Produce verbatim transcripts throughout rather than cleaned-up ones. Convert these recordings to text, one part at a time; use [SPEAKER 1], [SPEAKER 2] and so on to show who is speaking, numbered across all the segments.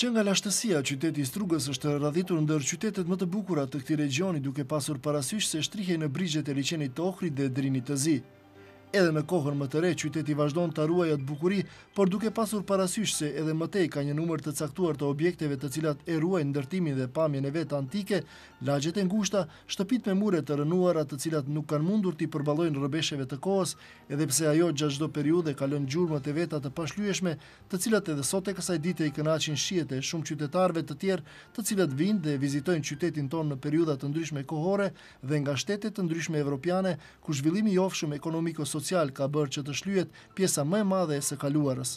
[SPEAKER 1] Që nga lashtësia, qyteti i Strugës është radhitur ndër qytetet më të bukura të këtij regioni, duke pasur parasysh se shtrihej në brigjet e liçenit të Ohrit dhe Drinit të Zi. Edhe në kohën më të re, qyteti vazhdon të ruajë atë bukuri, por duke pasur parasysh se edhe më tej ka një numër të caktuar të objekteve të cilat e ruajnë ndërtimin dhe pamjen e vet antike, lagjet e ngushta, shtëpitë me mure të rënuara të cilat nuk kanë mundur t'i përballojnë rrëbeshjeve të kohës, edhe pse ajo gjatë çdo periudhe ka lënë gjurmët e veta të pashlyeshme, të cilat edhe sot e kësaj dite i kënaqin shihet e shumë qytetarëve të tjerë, të cilët vinë dhe vizitojnë qytetin tonë në periudha të ndryshme kohore dhe nga shtete të ndryshme evropiane, ku zhvillimi i ofshëm ekonomiko-social social ka bërë që të shlyhet pjesa më e madhe e së kaluarës.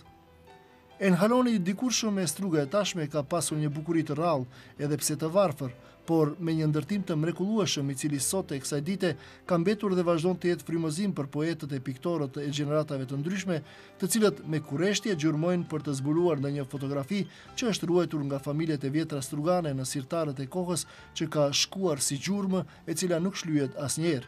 [SPEAKER 1] Enhaloni dikur shumë e Struga e tashme ka pasur një bukuri të rrallë, edhe pse të varfër, por me një ndërtim të mrekullueshëm i cili sot e kësaj dite ka mbetur dhe vazhdon të jetë frymëzim për poetët e piktorët e gjeneratave të ndryshme, të cilët me kureshtje gjurmojnë për të zbuluar në një fotografi që është ruajtur nga familjet e vjetra strugane në sirtarët e kohës, që ka shkuar si gjurmë e cila nuk shlyhet asnjëherë.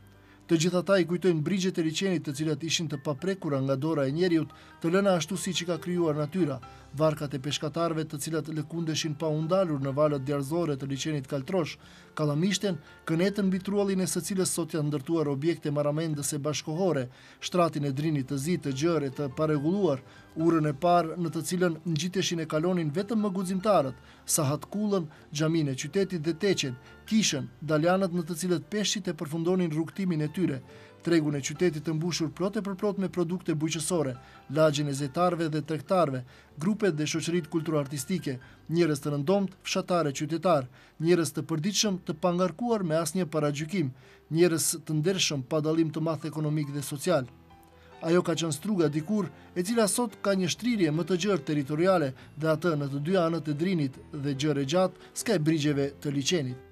[SPEAKER 1] Të gjithë ata i kujtojnë brigjet e liçenit të cilat ishin të paprekura nga dora e njeriut, të lëna ashtu siç i ka krijuar natyra, varkat e peshkatarëve të cilat lëkundeshin pa u ndalur në valët djarzore të liçenit Kaltrosh, kallamishten, kënetën mbi truallin e së cilës sot janë ndërtuar objekte maramendëse bashkohore, shtratin e Drinit të Zi të gjerë të parregulluar, urën e parë në të cilën ngjiteshin e kalonin vetëm më guximtarët, sahat kullën, xhamin e qytetit dhe teqen, kishën, daljanët në të cilët peshqit e përfundonin rrugtimin e tyre, tregun e qytetit të mbushur plot e përplot me produkte bujqësore, lagjen e zetarëve dhe tregtarëve, grupet dhe shoqëritë kulturo-artistike, njerëz të rëndomt, fshatare qytetar, njerëz të përditshëm të pangarkuar me asnjë paragjykim, njerëz të ndershëm pa dallim të madh ekonomik dhe social. Ajo ka qenë Struga dikur, e cila sot ka një shtrirje më të gjerë territoriale dhe atë në të dy anët e Drinit dhe gjerë e gjatë skaj brigjeve të liçenit.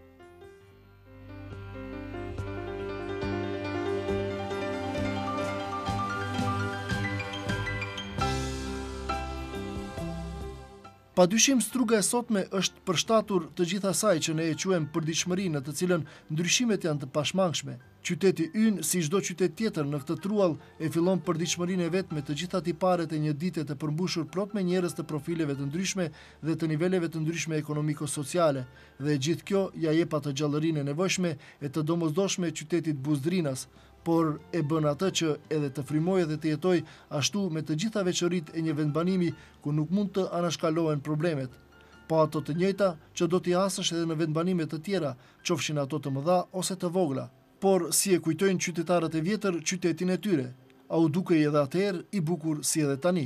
[SPEAKER 1] Pa dyshim, Struga e sotme është përshtatur të gjithë asaj që ne e quajmë përditshmëri, në të cilën ndryshimet janë të pashmangshme. Qyteti ynë, si çdo qytet tjetër në këtë truall, e fillon përditshmërinë e vet me të gjitha tiparet e një dite të përmbushur plot me njerëz të profileve të ndryshme dhe të niveleve të ndryshme ekonomiko-sociale, dhe gjithë kjo ja jep atë gjallërinë e nevojshme e të domosdoshme qytetit Buzdrinas, por e bën atë që edhe të frymojë dhe të jetojë ashtu me të gjitha veçoritë e një vendbanimi ku nuk mund të anashkalohen problemet, pa ato të njëjta që do t'i hasësh edhe në vendbanime të tjera, qofshin ato të mëdha ose të vogla, por si e kujtojnë qytetarët e vjetër qytetin e tyre, a u dukej edhe atëherë i bukur si edhe tani.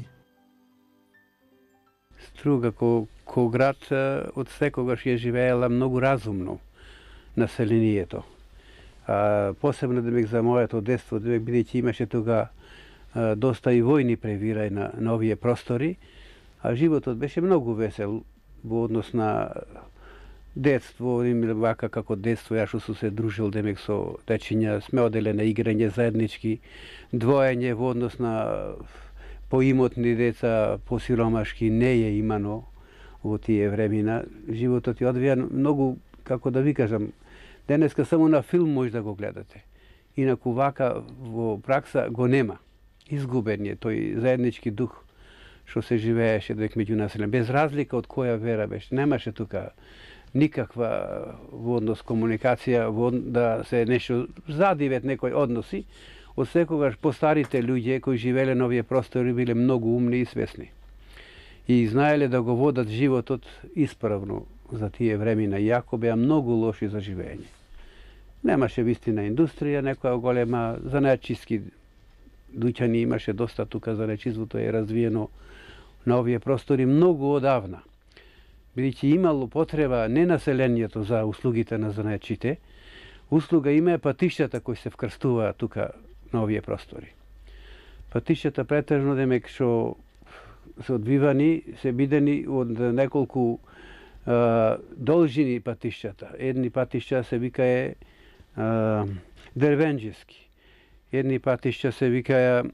[SPEAKER 2] Struga ko, ko grad od всекогаш je живеела много разумно населението. А, посебно демек за моето детство, демек бидејќи имаше тога а, доста и војни превирај на, на овие простори, а животот беше многу весел во однос на детство, или вака како детство, јас што се дружил демек со дечиња, сме оделе на играње заеднички, двоење во однос на поимотни деца, посиромашки не е имано во тие времена. Животот ја одвија многу, како да ви кажам, денеска само на филм може да го гледате. Инаку вака во пракса го нема. Изгубен е тој заеднички дух што се живееше дек меѓу населен. Без разлика од која вера беше. Немаше тука никаква во однос комуникација, во, да се нешто задивет некои односи. Од секогаш постарите луѓе кои живееле на овие простори биле многу умни и свесни. И знаеле да го водат животот исправно за тие времена, иако беа многу лоши за живење. Немаше вистина индустрија, некоја голема занајачиски дуќани имаше доста тука, занајачиството е развиено на овие простори многу одавна. Бидејќи имало потреба не населението за услугите на занајачите, услуга има патишјата кои се вкрстуваат тука на овие простори. Патишјата претежно демек што се одвивани, се бидени од неколку Uh, должини патишјата. Едни патишја се викае uh, дервенџиски, едни патишја се викае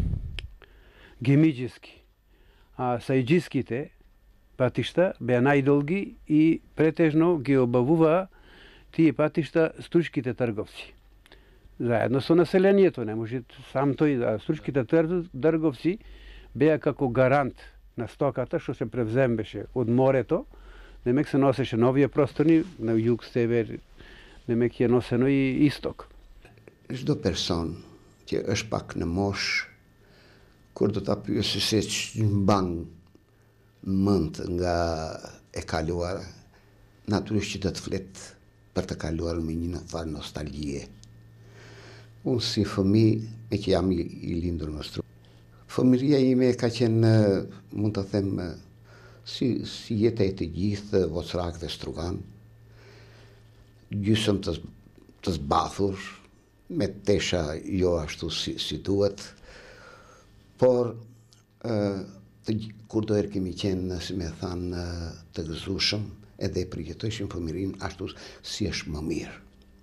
[SPEAKER 2] гемиџиски, а сајџиските патишта беа најдолги и претежно ги обавуваа тие патишта стручките трговци. Заедно со населението, не може сам тој, а стручките трговци беа како гарант на стоката што се превзембеше од морето, демек се носеше на овие простори, на југ, север, демек е носено и исток.
[SPEAKER 3] Çdo person që është pak në mosh, kur do ta pyesë se ç'mban mend nga e kaluara, natyrisht që do të flet për të kaluar me një farë nostalgjie. Unë si fëmijë, me që jam i, i lindur në Struga. Fëmijëria ime ka qenë, mund të them, si, si jeta e të gjithë vocrakëve strugan, gjysëm të, të zbathur, me tesha jo ashtu si, si duhet, por uh, të, kur do herë kemi qenë, si me thanë, të gëzushëm, edhe e përjetojshim fëmijërinë ashtu si është më mirë.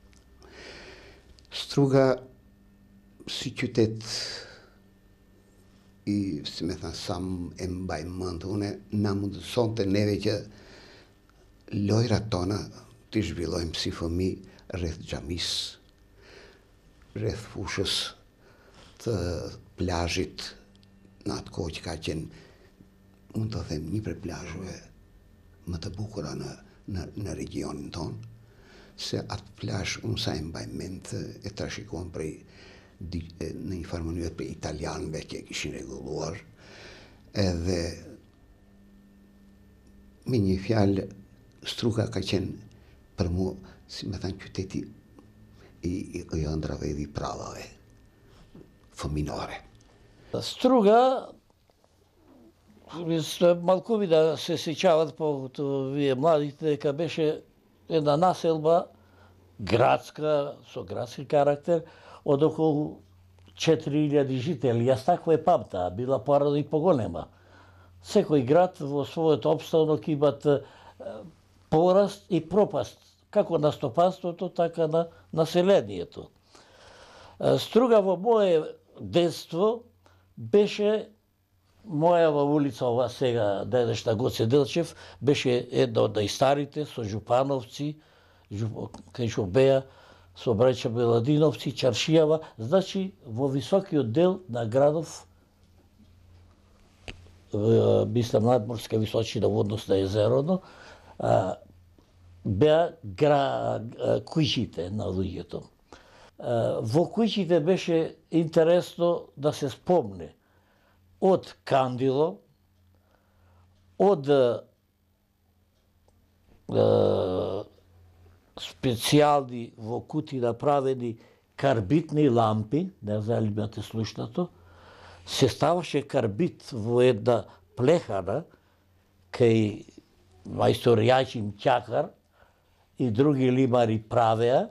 [SPEAKER 3] Struga, si qytet i, si me thanë, sa e mbaj mend, une na mundëson të neve që lojrat tona të zhvillojmë si fëmijë rreth xhamis, rreth fushës të plazhit, në atë kohë që ka qenë, unë të them, një prej plazheve më të bukura në, në, në regionin tonë, se atë plazh unë sa e mbaj mend e trashëguam prej në një farë mënyrë për italianëve që e kishin rregulluar, edhe me një fjalë Struga ka qenë për mua, si me thënë, qyteti i, i, i ëndrave dhe i pravave fëminore.
[SPEAKER 4] Struga, с малко да се сечават по вие младите, дека беше една населба градска, со градски карактер, од околу четири илјади жители. Јас тако е памта, била порано и поголема. Секој град во својот обстанок имат пораст и пропаст, како на стопанството, така на населението. Струга во моје детство беше мојава улица, ова сега денешна Гоце Делчев, беше една од најстарите со Жупановци, кај што беа, со браќа Беладиновци, Чаршијава, значи во високиот дел на градов, мислам надморска височина во однос на езероно, беа куќите на луѓето. Во куќите беше интересно да се спомне од кандило, од специјални во кути направени карбитни лампи, не знам ли имате слушнато, се ставаше карбит во една плехана кај мајстор Јачим Ќакар и други лимари правеа,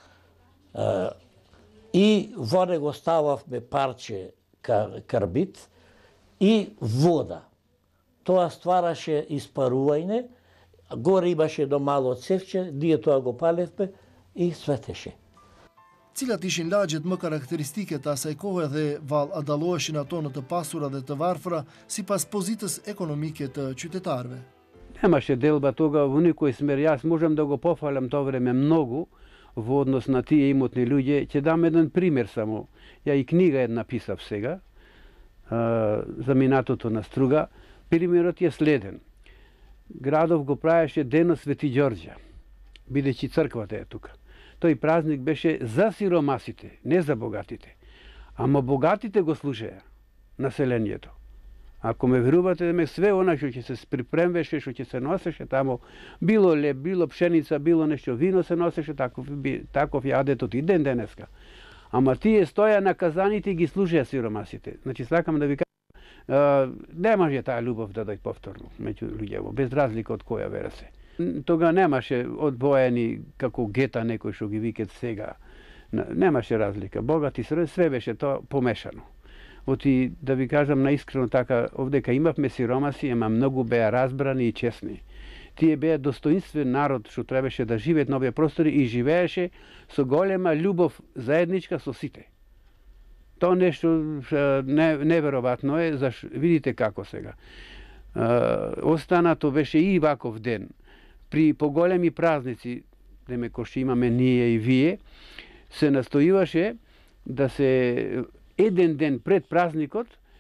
[SPEAKER 4] и во него стававме парче карбит и вода. Тоа ствараше испарување, горе имаше едно мало цевче, ние тоа го палевме и светеше.
[SPEAKER 1] Cilat ishin lagjet më karakteristike të asaj kohe dhe vallë a dalloheshin ato në të pasura dhe të varfëra sipas pozitës ekonomike të qytetarëve?
[SPEAKER 2] Немаше делба тога во никој смер. Јас можам да го пофалам тоа време многу во однос на тие имотни луѓе. Ќе дам еден пример само. Ја и книга една писав сега за минатото на Струга. Примерот е следен. Градов го правеше денот Свети Ѓорѓа, бидејќи црквата е тука. Тој празник беше за сиромасите, не за богатите. Ама богатите го служеа, населението. Ако ме верувате, да ме све она што ќе се припремвеше, што ќе се носеше тамо, било леп, било пшеница, било нешто вино се носеше, таков, таков е адетот и ден денеска. Ама тие стоја на казаните и ги служеа сиромасите. Значи, сакам да ви кажам, не може таа љубов да дојде повторно меѓу луѓето, без разлика од која вера се. Тога немаше одвоени како гета некој што ги викат сега. Немаше разлика. Богати све беше тоа помешано. Оти, да ви кажам наискрено така, овдека имавме сиромаси, ама многу беа разбрани и честни. Тие беа достоинствен народ што требаше да живеат на овие простори и живееше со голема љубов заедничка со сите. Тоа нешто не, неверојатно е, заш видите како сега. Останато беше и ваков ден. При поголеми празници, деме кој што имаме ние и вие, се настоиваше да се еден ден пред празникот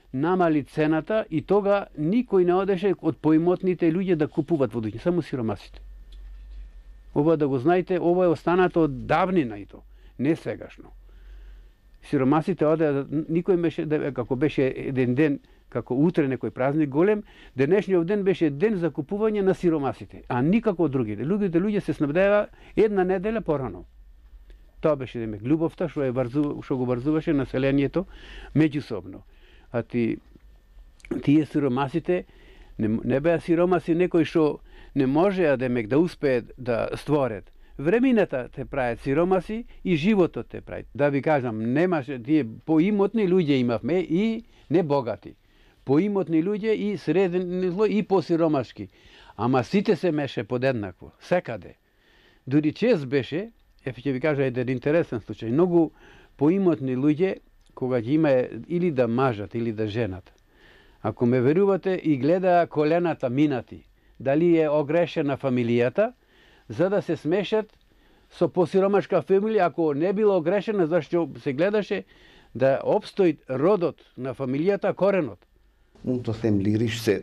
[SPEAKER 2] намали цената и тога никој не одеше од поимотните луѓе да купуват водиња, само сиромасите. Ова да го знаете, ова е останато од давнина и то, не сегашно. Сиромасите оде, никој беше, како беше еден ден, како утре некој празник голем, денешниот ден беше ден за купување на сиромасите, а никако од другите. Луѓето луѓе се снабдева една неделя порано. Тоа беше демек љубовта што е врзу, што го врзуваше населението меѓусобно. А ти тие сиромасите не, не беа сиромаси некои што не можеа демек да успеат да створат. Времината те прават сиромаси и животот те прави. Да ви кажам, немаше тие поимотни луѓе имавме и не богати. Поимотни луѓе и средни зло и посиромашки. Ама сите се меше подеднакво, секаде. Дури чест беше, е ќе ви кажа еден интересен случај, многу поимотни луѓе кога ги има или да мажат или да женат. Ако ме верувате и гледа колената минати, дали е огрешена фамилијата, за да се смешат со посиромашка фамилија, ако не било огрешена, зашто се гледаше да обстои родот на фамилијата, коренот.
[SPEAKER 3] Мунто them lirisch se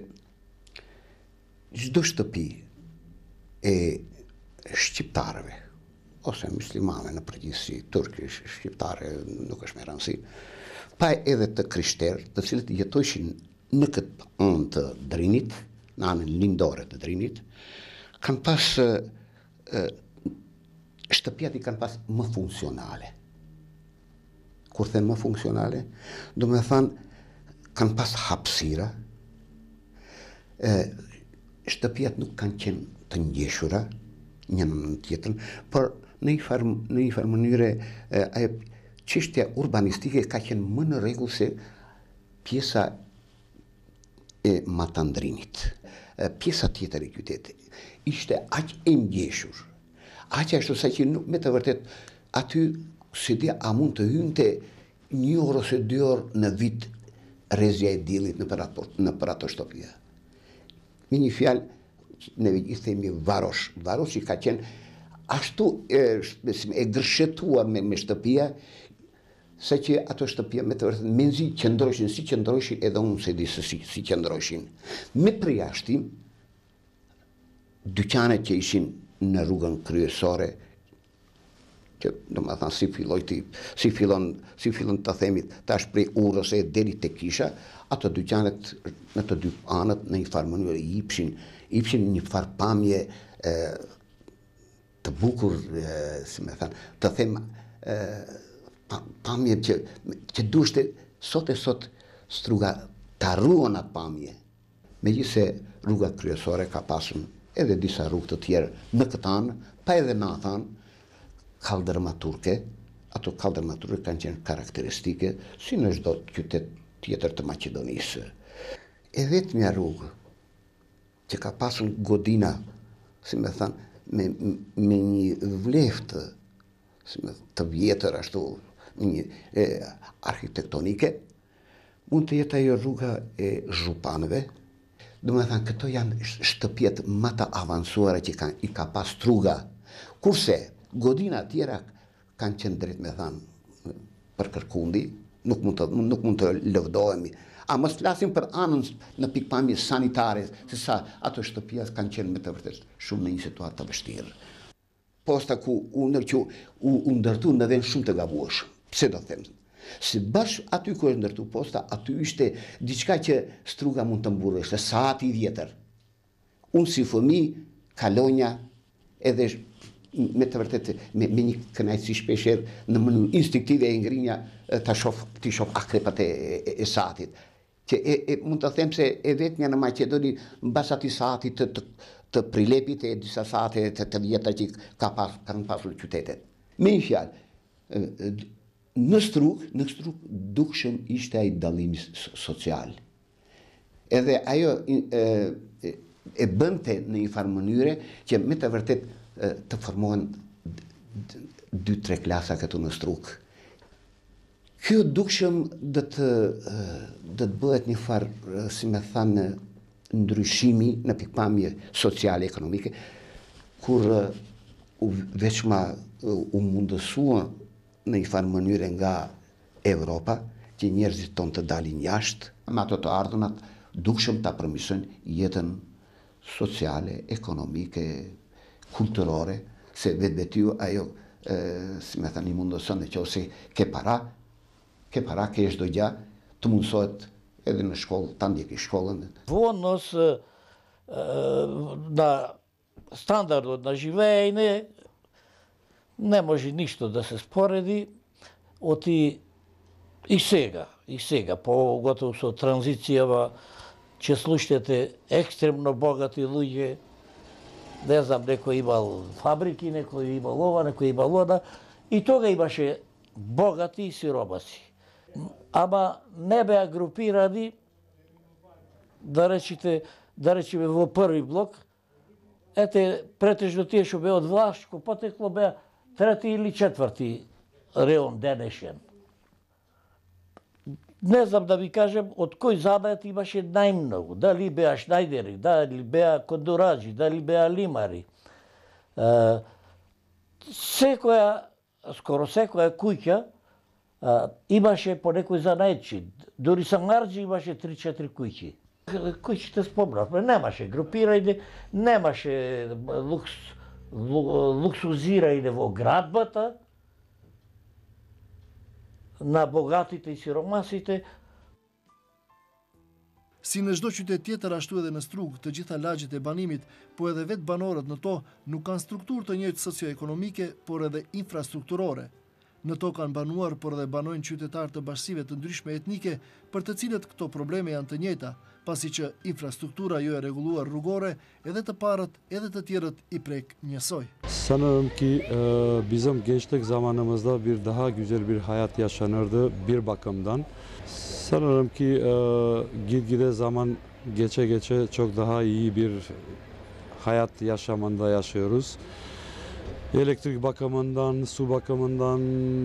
[SPEAKER 3] zdostăpi e știptareve. O să muslimane na predisi turki știptare nu kașmeran si. Pa edhe të krishter, të cilët jetojshin në këtë anë të drinit, në anën lindore të drinit, kanë pas shtëpiat i kanë pas më funksionale. Kur them më funksionale, do me thënë kanë pas hapësira, shtëpiat nuk kanë qenë të ngjeshura njëna në tjetrën, por në një farë në një farë mënyre ajo çështja urbanistike ka qenë më në rregull se pjesa e matandrinit. Pjesa tjetër e qytetit ishte aq e ngjeshur, aq ashtu sa që nuk me të vërtet aty si dia a mund të hynte një orë ose dy orë në vit rrezja e diellit në për ato në për ato shtëpia. Me një fjalë, ne i themi varosh, varosh i ka qenë ashtu e, e gërshetuar me, me shtëpia, sa që ato shtëpia me të vërtet menzi qëndroshin, si qëndroshin edhe unë se di se si, si qëndroshin. Me përjashtim, dyqanet që ishin në rrugën kryesore, që do më thënë si filloj ti, si fillon, si fillon të themit tash prej urës e deri te kisha, ato dyqanet në të dy anët në një farë mënyrë i ipshin, ipshin një farë pamje e, të bukur, e, si me thënë, të them e, pamje që, që dushte sot e sot struga të arruan atë pamje. Megjithse rruga kryesore ka pasur edhe disa rrugë të tjerë në këtë anë, pa edhe në atë anë, kaldërma turke, ato kaldërma turke kanë qenë karakteristike si në çdo qytet tjetër të Maqedonisë. E vetmja rrugë që ka pasur godina, si me thënë, me, me një vleftë si me të vjetër ashtu, një e, arkitektonike, mund të jetë ajo rruga e zhupanëve. Do me thënë, këto janë shtëpijet më të avancuara që ka, i ka pas truga, kurse godina tjera kanë qenë drejt me thënë për kërkundi, nuk mund të, nuk mund të lëvdohemi. A mos flasim për anën në pikpamje sanitare, se sa ato shtëpia kanë qenë me të vërtet shumë në një situatë të vështirë. Posta ku u ndërqu, u, u ndërtu në vend shumë të gabueshëm. Pse do them? Si bash aty ku është ndërtu posta, aty ishte diçka që struga mund të mburrë, ishte saati i vjetër. Unë si fëmijë, kalonja, edhe me të vërtet me, me një kënaqësi shpeshherë në mënyrë instinktive e ngrinja ta shoh ti shoh akrepat e, e, e saatit. Që e, e, mund të them se e vetmja në Maqedoni mbas atij saati të, të, të prilepit e disa saate të, të vjetra që ka pas, kanë pasur qytetet. Me një fjalë, në struk, në struk dukshëm ishte ai dallimi social. Edhe ajo e, e, e bënte në një farë mënyre që me të vërtet të formohen dy tre klasa këtu në struk. Kjo dukshëm dhe të, dhe të bëhet një farë, si me thanë, ndryshimi në pikpamje sociale, ekonomike, kur u veçma u mundësua në një farë mënyre nga Evropa, që njerëzit tonë të dalin jashtë, me ato të ardhunat dukshëm ta përmirësojnë jetën sociale, ekonomike, kulturore, se vetë vetiu ajo, e, si me thani mundëson dhe që ose ke para, ke para, ke çdo gjë, të mundësohet edhe në shkollë, ta ndjeki shkollën.
[SPEAKER 4] Vonës na standardot na живеење не може нищо да се спореди, оти и сега, и сега, поготово со транзицијава, че слушате екстремно богати луѓе, не знам, некој имал фабрики, некој имал ова, некој имал она, и тога имаше богати и сиромаси. Ама не беа групирани, да речите, да речеме во први блок, ете, претежно тие што беа од влашко потекло беа трети или четврти реон денешен. Не знам да ви кажем од кој занат имаше најмногу, дали беа шнајдери, дали беа кондураджи, дали беа лимари. Е, секоја, скоро секоја куќа е, имаше по некој занаетчи. Дури Сангарџи имаше три-четири куќи. Куќите спомнавме, немаше групирање, немаше лукс, луксузирање во градбата, на богатите и сиромасите.
[SPEAKER 1] Si në çdo qytet tjetër, ashtu edhe në Strug, të gjitha lagjet e banimit, po edhe vetë banorët në to nuk kanë strukturë të njëjtë socio-ekonomike, por edhe infrastrukturore. Në to kanë banuar, por edhe banojnë qytetarë të bashkësive të ndryshme etnike, për të cilët këto probleme janë të njëjta, pasi që infrastruktura jo e rregulluar rrugore, edhe të parët, edhe të tjerët i prek njësoj.
[SPEAKER 5] Sanırım ki e, bizim gençlik zamanımızda bir daha güzel bir hayat yaşanırdı bir bakımdan. Sanırım ki e, gitgide zaman geçe geçe çok daha iyi bir hayat yaşamında yaşıyoruz. Elektrik bakımından, su bakımından,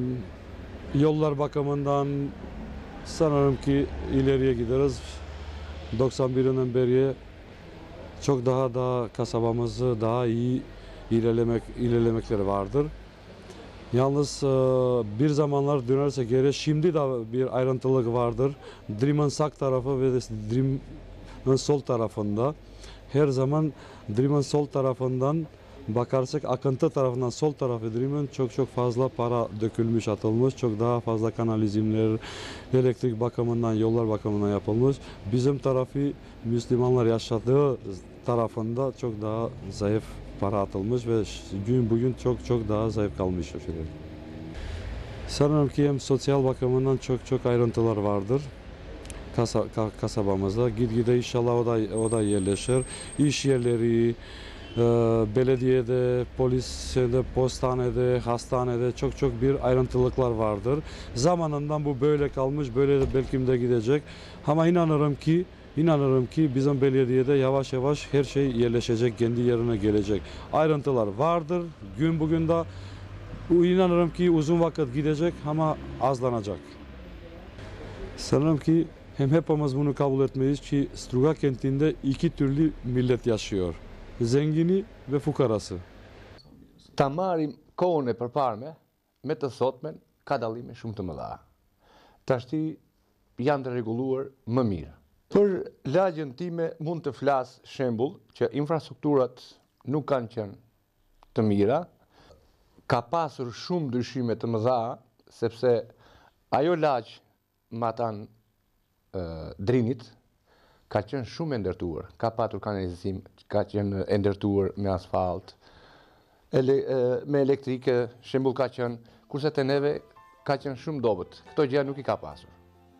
[SPEAKER 5] yollar bakımından sanırım ki ileriye gideriz. doksan birinden beri çok daha daha kasabamızı daha iyi ilerlemek ilerlemekleri vardır. Yalnız bir zamanlar dönerse geri şimdi de bir ayrıntılık vardır. Dream'in sağ tarafı ve Dream'in sol tarafında. Her zaman Dream'in sol tarafından bakarsak akıntı tarafından sol tarafı Dream'in çok çok fazla para dökülmüş, atılmış. Çok daha fazla kanalizmler, elektrik bakımından, yollar bakımından yapılmış. Bizim tarafı Müslümanlar yaşadığı tarafında çok daha zayıf para atılmış ve gün bugün çok çok daha zayıf kalmış o şeyler. Sanırım ki hem sosyal bakımından çok çok ayrıntılar vardır Kasa, kasabamızda. Gitgide inşallah o da, o da yerleşir. İş yerleri, e, belediyede, polisde, postanede, hastanede çok çok bir ayrıntılıklar vardır. Zamanından bu böyle kalmış, böyle de belki de gidecek. Ama inanırım ki İnanırım ki bizim belediyede yavaş yavaş her şey yerleşecek, kendi yerine gelecek. Ayrıntılar vardır. Gün bugün de inanırım ki uzun vakit gidecek ama azlanacak. Sanırım ki hem hepimiz bunu kabul etmeyiz ki Struga kentinde iki türlü millet yaşıyor. Zengini ve fukarası.
[SPEAKER 6] Ta marrim kohën e përparme me të sotmen ka dallime shumë të mëdha. Tashti janë të rregulluar më mirë. Për lagjen time mund të flas shembull që infrastrukturat nuk kanë qenë të mira, ka pasur shumë ndryshime të mëdha, sepse ajo lagj matan e, Drinit ka qenë shumë e ndërtuar, ka patur kanalizim, ka qenë e ndërtuar me asfalt, ele, e, me elektrike, shembull ka qenë, kurse te neve ka qenë shumë dobët. Këto gjëra nuk i ka pasur.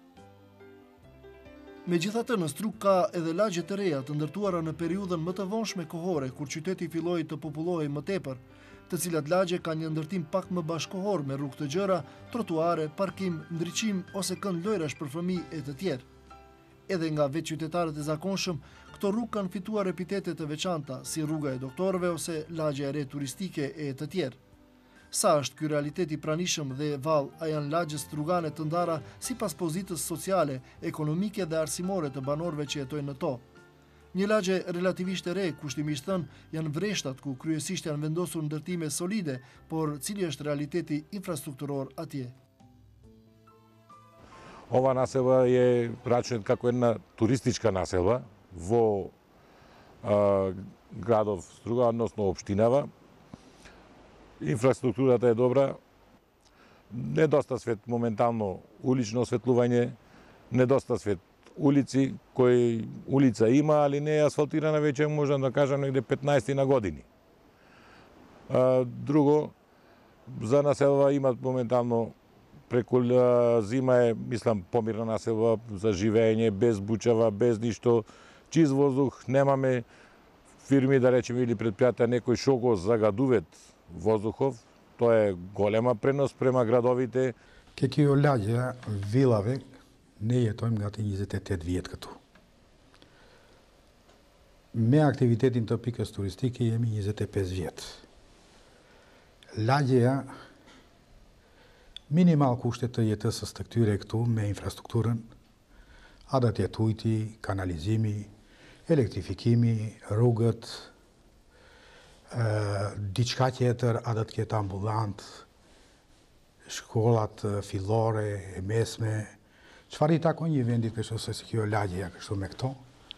[SPEAKER 1] Megjithatë, në Strug ka edhe lagje të reja të ndërtuara në periudhën më të vonshme kohore, kur qyteti filloi të popullohej më tepër, të cilat lagje kanë një ndërtim pak më bashkohor me rrugë të gjëra, trotuare, parkim, ndriçim ose kënd lojrash për fëmijë e të tjerë. Edhe nga vetë qytetarët e zakonshëm, këto rrugë kanë fituar epitete të veçanta, si rruga e doktorëve ose lagja e re turistike e të tjerë. Sa është ky realitet i pranishëm dhe vallë, a janë lagje strugane të ndara sipas pozitës sociale, ekonomike dhe arsimore të banorëve që jetojnë në to. Një lagje relativisht e re, kushtimisht thënë, janë vreshtat ku kryesisht janë vendosur ndërtime solide, por cili është realiteti infrastrukturor atje.
[SPEAKER 7] Ова населба е рачунет како една туристичка населба во а, градов Струга, односно општинава. Инфраструктурата е добра, недоста свет моментално улично осветлување, недоста свет улици, кои улица има, али не е асфалтирана веќе, можам да кажам, негде петнаесет на години. А, друго, за населба имат моментално преку зима е, мислам, помирна населба за живење, без бучава, без ништо, чист воздух, немаме фирми, да речеме, или предпријатија некои шо го загадуват воздухов, тоа е голема пренос према градовите.
[SPEAKER 8] Ке kjo lagja, villave, ne jetojmë gati njëzet e tetë vjetë këtu. Me aktivitetin të pikës turistike jemi njëzet e pesë vjetë. Lagja, minimal kushtet të jetësës të këtyre këtu me infrastrukturën, adat jetujti, kanalizimi, elektrifikimi, rrugët, diçka tjetër, adat kjetë ambulant, shkollat fillore, e mesme, çfarë i takon një vendit kështu se si kjo lagja kështu me këto,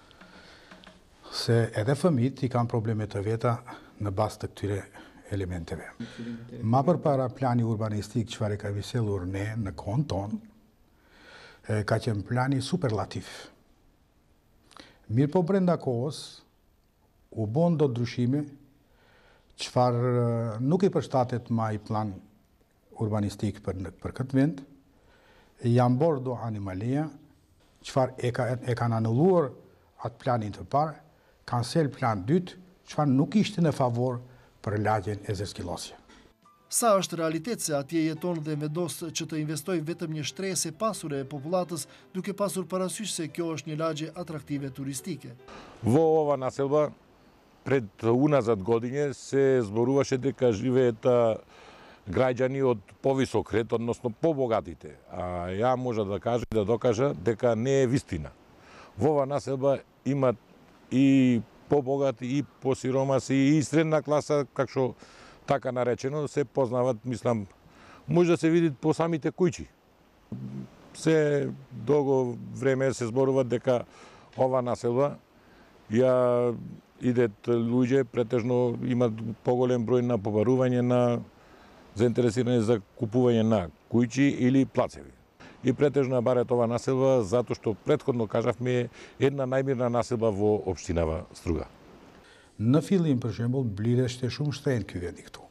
[SPEAKER 8] se edhe fëmijët i kanë probleme të veta në bazë të këtyre elementeve. Ma përpara plani urbanistik çfarë ka visellur ne në kohën tonë, ka qenë plani superlativ. Mirë po brenda kohës, u bon do ndryshime, çfarë nuk i përshtatet ma i plan urbanistik për, për këtë vend, janë borë do animalia, çfarë e, ka, e kanë anulluar atë planin të parë, kanë sel plan dytë, çfarë nuk ishte në favor për lagjen e Zeskilosja.
[SPEAKER 1] Sa është realitet se atje jeton dhe vendos që të investoj vetëm një shtresë e pasure e popullatës, duke pasur parasysh se kjo është një lagje atraktive turistike?
[SPEAKER 7] Во ова населба пред уназад године се зборуваше дека живеат граѓани од повисок ред, односно побогатите. А ја можа да кажа и да докажа дека не е вистина. Во ова населба имат и побогати, и посиромаси, и средна класа, как што така наречено, се познават, мислам, може да се види по самите кујчи. Се долго време се зборува дека ова населба ја идет луѓе, претежно имат поголем број на побарување на заинтересирани за купување на кујчи или плацеви. И претежно барет ова населба, затоа што претходно кажавме е една најмирна населба во општинава Струга.
[SPEAKER 8] Në fillim, për shembull, blireshte shumë shtrenjtë ky vendi këtu.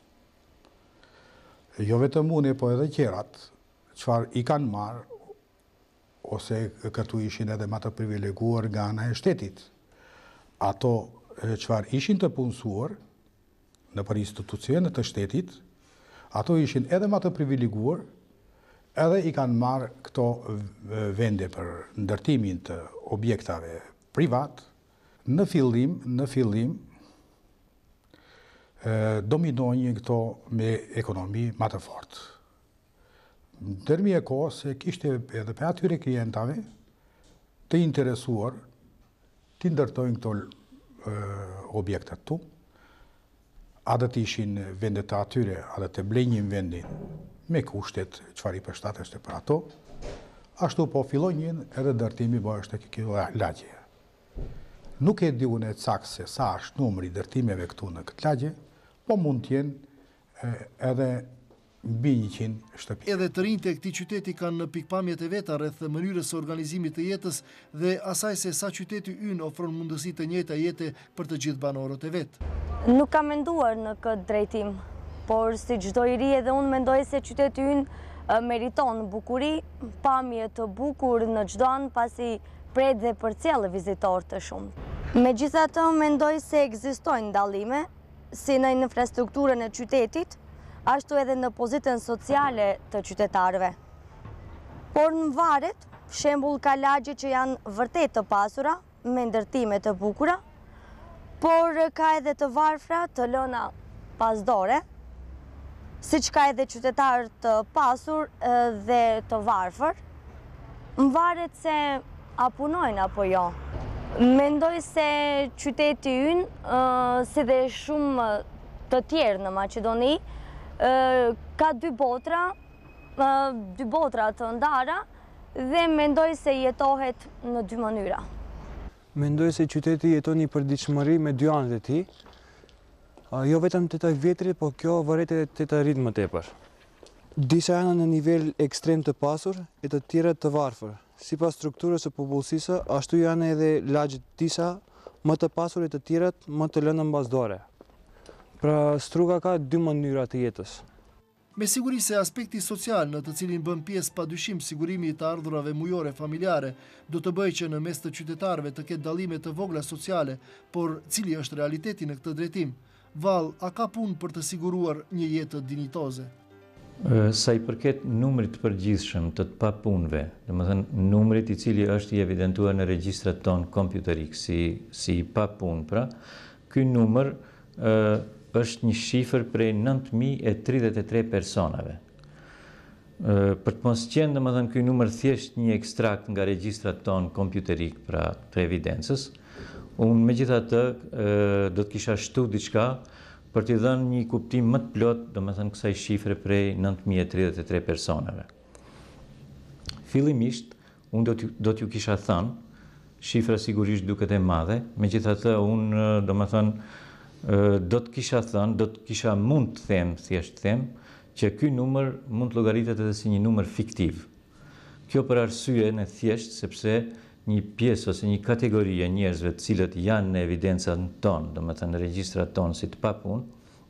[SPEAKER 8] Jo vetëm unë, po edhe qerat, çfarë i kanë marrë, ose këtu ishin edhe më të privileguar nga ana e shtetit. Ato çfarë ishin të punësuar në për institucionet të shtetit, ato ishin edhe më të privileguar, edhe i kanë marrë këto vende për ndërtimin të objektave privat. Në fillim, në fillim, dominojnë këto me ekonomi më të fortë. Dërmi e kohë se kishte edhe për atyre klientave të interesuar të ndërtojnë këto objektet tu, a dhe të ishin vendet të atyre, a dhe të blenjim vendin me kushtet çfarë i përshtateshte për ato, ashtu po fillojnë edhe ndërtimi bëheshte kjo lagje. Nuk e di unë e cakë se sa është numri ndërtimeve këtu në këtë lagje, po mund t'jenë edhe mbi njëqind shtëpi.
[SPEAKER 1] Edhe të rinjtë e këtij qyteti kanë në pikpamjet e veta rreth mënyrës së organizimit të jetës dhe asaj se sa qyteti ynë ofron mundësi të njëjta jete për të gjithë banorët e vet.
[SPEAKER 9] Nuk kam menduar në këtë drejtim, por si çdo i ri edhe unë mendoj se qyteti ynë meriton bukuri, pamje të bukur në çdo anë, pasi pret dhe përcjellë vizitorë të shumë. Megjithatë, mendoj se ekzistojnë dallime si në infrastrukturën e qytetit, ashtu edhe në pozitën sociale të qytetarëve. Por në varet, shembull ka lagje që janë vërtet të pasura, me ndërtime të bukura, por ka edhe të varfra, të lëna pasdore, siç ka edhe qytetarë të pasur dhe të varfër. Më varet se a punojnë apo jo. Mendoj se qyteti ynë, si dhe shumë të tjerë në Maqedoni, ka dy botra, dy botra të ndara, dhe mendoj se jetohet në dy mënyra.
[SPEAKER 10] Mendoj se qyteti jeton një përditshmëri me dy anët e tij. Jo vetëm te të vjetrit, po kjo varet edhe te të rit më tepër. Disa janë në nivel ekstrem të pasur e të tjera të varfër. Sipas strukturës së popullsisë, ashtu janë edhe lagjet disa më të pasur e të tjerat më të lënë mbasdore. Pra Struga ka dy mënyra të jetës.
[SPEAKER 1] Me siguri se aspekti social në të cilin bën pjesë padyshim sigurimi i të ardhurave mujore familjare, do të bëjë që në mes të qytetarëve të ketë dallime të vogla sociale, por cili është realiteti në këtë drejtim? Vall, a ka punë për të siguruar një jetë dinjitoze?
[SPEAKER 11] Sa i përket numrit të përgjithshëm të të papunëve, domethënë numrit i cili është i evidentuar në regjistrat tonë kompjuterik si si papunë, pra, ky numër ë është një shifër prej nëntë mijë e tridhjetë e tre personave. Për të mos qenë domethënë ky numër thjesht një ekstrakt nga regjistrat tonë kompjuterik, pra të evidencës, unë megjithatë do të kisha shtu diçka për t'i dhënë një kuptim më të plot, domethënë kësaj shifre prej nëntë mijë e tridhjetë e tre personave. Fillimisht, unë do t'ju do t'ju kisha thënë, shifra sigurisht duket e madhe, megjithatë unë domethënë do të kisha thënë, do të kisha mund të them, thjesht them, që ky numër mund të llogaritet edhe si një numër fiktiv. Kjo për arsyen e thjesht sepse një pjesë ose një kategori e njerëzve të cilët janë në evidencat tonë, domethënë në regjistrat tonë si të papunë,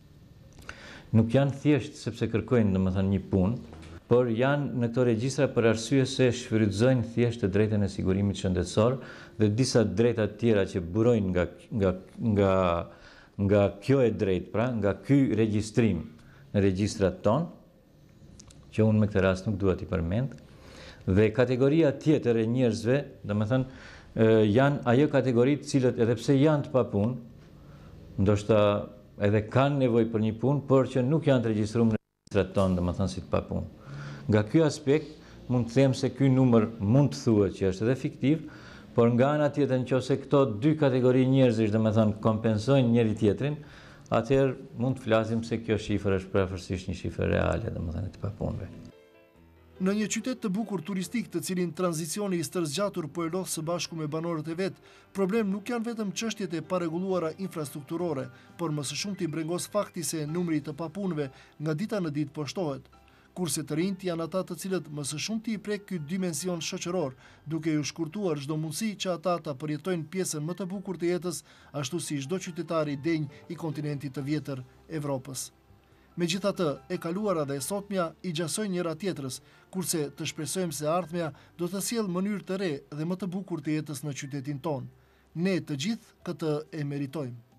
[SPEAKER 11] nuk janë thjesht sepse kërkojnë domethënë një punë, por janë në këto regjistra për arsye se shfrytëzojnë thjesht të drejtën e sigurimit shëndetësor dhe disa drejta të tjera që burojnë nga nga nga nga kjo e drejtë, pra, nga ky regjistrim në regjistrat tonë, që unë me këtë rast nuk dua t'i përmend, dhe kategoria tjetër e njerëzve, domethënë janë ajo kategori të cilët edhe pse janë të papunë, ndoshta edhe kanë nevojë për një punë, por që nuk janë të regjistruar në regjistrat tonë, domethënë si të papunë. Nga ky aspekt mund të them se ky numër mund të thuhet që është edhe fiktiv, por nga ana tjetër nëse këto dy kategori njerëzish domethënë kompensojnë njëri tjetrin, atëherë mund të flasim se kjo shifër është prapërsisht një shifër reale, domethënë të papunëve.
[SPEAKER 1] Në një qytet të bukur turistik të cilin tranzicioni i stërzgjatur po e lodh së bashku me banorët e vet, problem nuk janë vetëm çështjet e parregulluara infrastrukturore, por më së shumti brengos fakti se numri i të papunëve nga dita në ditë po shtohet. Kurse të rinjt janë ata të cilët më së shumti i prek ky dimension shoqëror, duke ju shkurtuar çdo mundësi që ata ta përjetojnë pjesën më të bukur të jetës, ashtu si çdo qytetar i denj i kontinentit të vjetër Evropës. Megjithatë, e kaluara dhe e sotmja i gjasojnë njëra tjetrës, kurse të shpresojmë se ardhmja do të sjellë mënyrë të re dhe më të bukur të jetës në qytetin tonë. Ne të gjithë këtë e meritojmë.